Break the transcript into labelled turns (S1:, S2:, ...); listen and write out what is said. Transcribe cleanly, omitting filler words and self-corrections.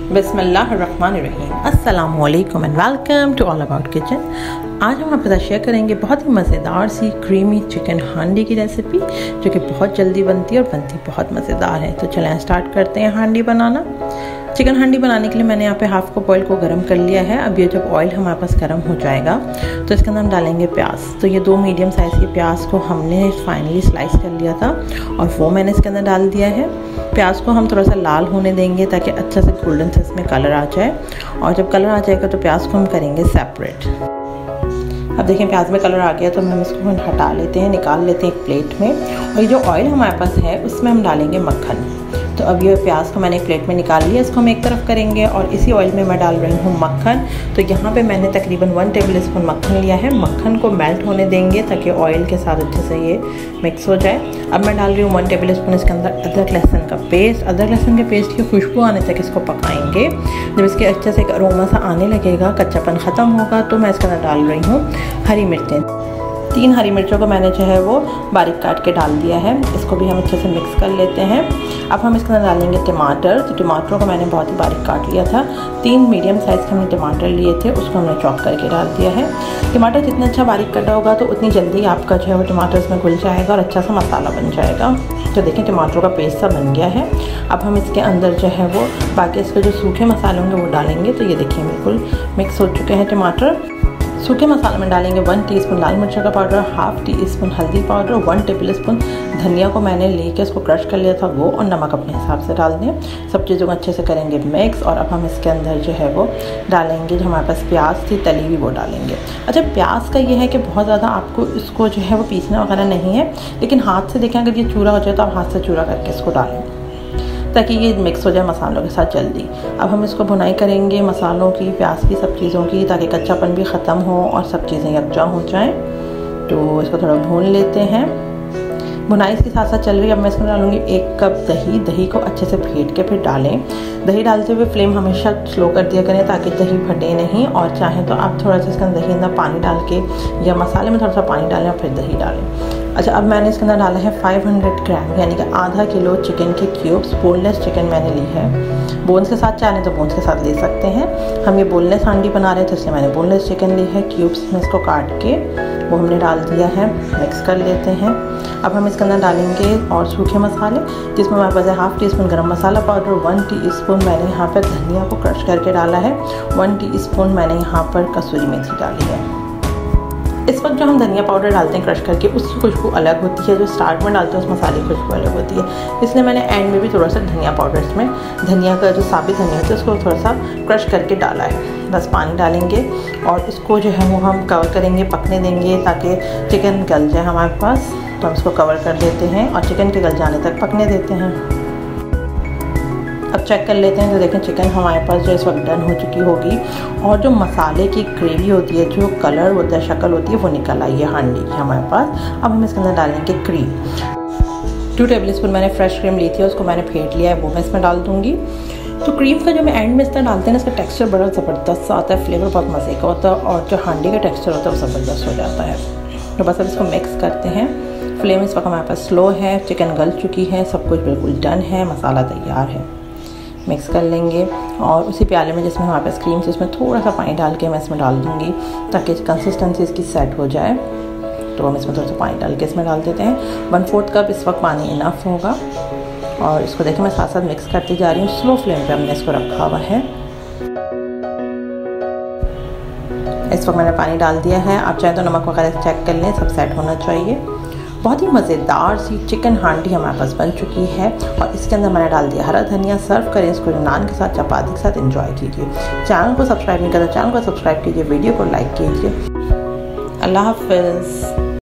S1: बिस्मिल्लाहिर्रहमानिर्रहीम। अस्सलामुअलैकुम and welcome to all about kitchen. आज हम आपके साथ शेयर करेंगे बहुत ही मज़ेदार सी क्रीमी चिकन हांडी की रेसिपी, जो कि बहुत जल्दी बनती है और बनती बहुत मज़ेदार है। तो चलें स्टार्ट करते हैं हांडी बनाना। चिकन हांडी बनाने के लिए मैंने यहाँ पे हाफ कप ऑयल को गर्म कर लिया है। अब ये जब ऑयल हमारे पास गर्म हो जाएगा तो इसके अंदर हम डालेंगे प्याज। तो ये 2 मीडियम साइज़ के प्याज को हमने फाइनली स्लाइस कर लिया था और वो मैंने इसके अंदर डाल दिया है। प्याज को हम थोड़ा सा लाल होने देंगे ताकि अच्छा से गोल्डन से इसमें कलर आ जाए, और जब कलर आ जाएगा तो प्याज को हम करेंगे सेपरेट। अब देखें प्याज में कलर आ गया तो हम इसको हटा लेते हैं, निकाल लेते हैं एक प्लेट में। और ये जो ऑयल हमारे पास है उसमें हम डालेंगे मक्खन। तो अब ये प्याज को मैंने एक प्लेट में निकाल लिया, इसको हम एक तरफ करेंगे और इसी ऑयल में मैं डाल रही हूँ मक्खन। तो यहाँ पे मैंने तकरीबन 1 टेबल स्पून मक्खन लिया है। मक्खन को मेल्ट होने देंगे ताकि ऑयल के साथ अच्छे से ये मिक्स हो जाए। अब मैं डाल रही हूँ 1 टेबल स्पून इसके अंदर अदरक लहसुन का पेस्ट। अदरक लहसुन के पेस्ट की खुशबू आने तक इसको पकाएंगे। जब इसके अच्छे से एक अरोमा सा आने लगेगा, कच्चापन ख़त्म होगा, तो मैं इसके अंदर डाल रही हूँ हरी मिर्चें। 3 हरी मिर्चों को मैंने जो है वो बारीक काट के डाल दिया है। इसको भी हम अच्छे से मिक्स कर लेते हैं। अब हम इसके अंदर डालेंगे टमाटर। तो टमाटरों को मैंने बहुत ही बारीक काट लिया था। 3 मीडियम साइज़ के हमने टमाटर लिए थे, उसको हमने चॉप करके डाल दिया है। टमाटर जितना अच्छा बारीक कटा होगा तो उतनी जल्दी आपका जो है वो टमाटर इसमें घुल जाएगा और अच्छा सा मसाला बन जाएगा। तो देखें टमाटरों का पेस्ट सा बन गया है। अब हम इसके अंदर जो है वो बाकी इसके जो सूखे मसाले होंगे वो डालेंगे। तो ये देखिए बिल्कुल मिक्स हो चुके हैं टमाटर। सूखे मसाले में डालेंगे 1 टीस्पून लाल मिर्च का पाउडर, हाफ टी स्पून हल्दी पाउडर, 1 टेबल स्पून धनिया को मैंने लेके इसको क्रश कर लिया था वो, और नमक अपने हिसाब से डाल दें। सब चीज़ों को अच्छे से करेंगे मिक्स। और अब हम इसके अंदर जो है वो डालेंगे जो हमारे पास प्याज थी तली हुई वो डालेंगे। अच्छा, प्याज का ये है कि बहुत ज़्यादा आपको इसको जो है वो पीसना वगैरह नहीं है, लेकिन हाथ से देखें अगर ये चूरा हो जाए तो आप हाथ से चूरा करके इसको डालें ताकि ये मिक्स हो जाए मसालों के साथ जल्दी। अब हम इसको भुनाई करेंगे मसालों की, प्याज की, सब चीज़ों की, ताकि कच्चापन भी ख़त्म हो और सब चीज़ें यकजा हो जाएं। तो इसको थोड़ा भून लेते हैं। भुनाई इसके साथ साथ चल रही है। अब मैं इसमें डालूँगी 1 कप दही। दही को अच्छे से फेंट के फिर डालें। दही डालते हुए फ्लेम हमेशा स्लो कर दिया करें ताकि दही फटे नहीं। और चाहें तो आप थोड़ा सा इसके अंदर दही अंदर पानी डाल के या मसाले में थोड़ा सा पानी डालें और फिर दही डालें। अच्छा, अब मैंने इसके अंदर डाला है 500 ग्राम यानी कि आधा किलो चिकन के क्यूब्स। बोनलेस चिकन मैंने ली है। बोन्स के साथ चाहें तो बोन्स के साथ ले सकते हैं। हम ये बोनलेस हांडी बना रहे थे इसलिए मैंने बोनलेस चिकन ली है। क्यूब्स में इसको काट के वो हमने डाल दिया है। मिक्स कर लेते हैं। अब हम इसके अंदर डालेंगे और सूखे मसाले, जिसमें हमारे पास है हाफ टी स्पून गर्म मसाला पाउडर, 1 टीस्पून मैंने यहाँ पर धनिया को क्रश करके डाला है, 1 टीस्पून मैंने यहाँ पर कसूरी मेथी डाली है। इस वक्त जो हम धनिया पाउडर डालते हैं क्रश करके, उसकी खुशबू अलग होती है। जो स्टार्ट में डालते हैं उस मसाले की खुशबू अलग होती है, इसलिए मैंने एंड में भी थोड़ा सा धनिया पाउडर इसमें, धनिया का जो साबित धनिया होता है उसको थोड़ा सा क्रश करके डाला है। बस पानी डालेंगे और इसको जो है वो हम कवर करेंगे, पकने देंगे ताकि चिकन गल जाए हमारे पास। तो हम इसको कवर कर देते हैं और चिकन के गल जाने तक पकने देते हैं। अब चेक कर लेते हैं। तो देखें चिकन हमारे पास जो इस वक्त डन हो चुकी होगी और जो मसाले की ग्रेवी होती है, जो कलर होता है, शक्ल होती है, वो निकल आई है हांडी की हमारे पास। अब हम इसके अंदर डालेंगे क्रीम। 2 टेबल स्पून मैंने फ्रेश क्रीम ली थी, उसको मैंने फेंट लिया है, वो मैं इसमें डाल दूँगी। तो क्रीम का जो मैं एंड में इस तरह डालते हैं ना, इसका टेक्सचर बड़ा ज़बरदस्त आता है, फ्लेवर बहुत मज़े का होता है और जो हांडी का टेक्सचर होता है वो ज़बरदस्त हो जाता है। तो बस अब इसको मिक्स करते हैं। फ्लेम इस वक्त हमारे पास स्लो है। चिकन गल चुकी है, सब कुछ बिल्कुल डन है, मसाला तैयार है। मिक्स कर लेंगे और उसी प्याले में जिसमें हमारे पास क्रीम से उसमें थोड़ा सा पानी डाल के मैं इसमें डाल दूँगी ताकि कंसिस्टेंसी इसकी सेट हो जाए। तो हम इसमें थोड़ा सा पानी डाल के इसमें डाल देते हैं। 1/4 कप इस वक्त पानी इनफ होगा। और इसको देखिए मैं साथ साथ मिक्स करती जा रही हूँ। स्लो फ्लेम पे हमने इसको रखा हुआ है। इस वक्त मैंने पानी डाल दिया है। आप चाहें तो नमक वगैरह चेक कर लें, सब सेट होना चाहिए। बहुत ही मज़ेदार सी चिकन हांडी हमारे पास बन चुकी है और इसके अंदर मैंने डाल दिया हरा धनिया। सर्व करें इसको नान के साथ, चपाती के साथ एंजॉय कीजिए। चैनल को सब्सक्राइब नहीं करना, चैनल को सब्सक्राइब कीजिए, वीडियो को लाइक कीजिए। अल्लाह हाफ़िज़।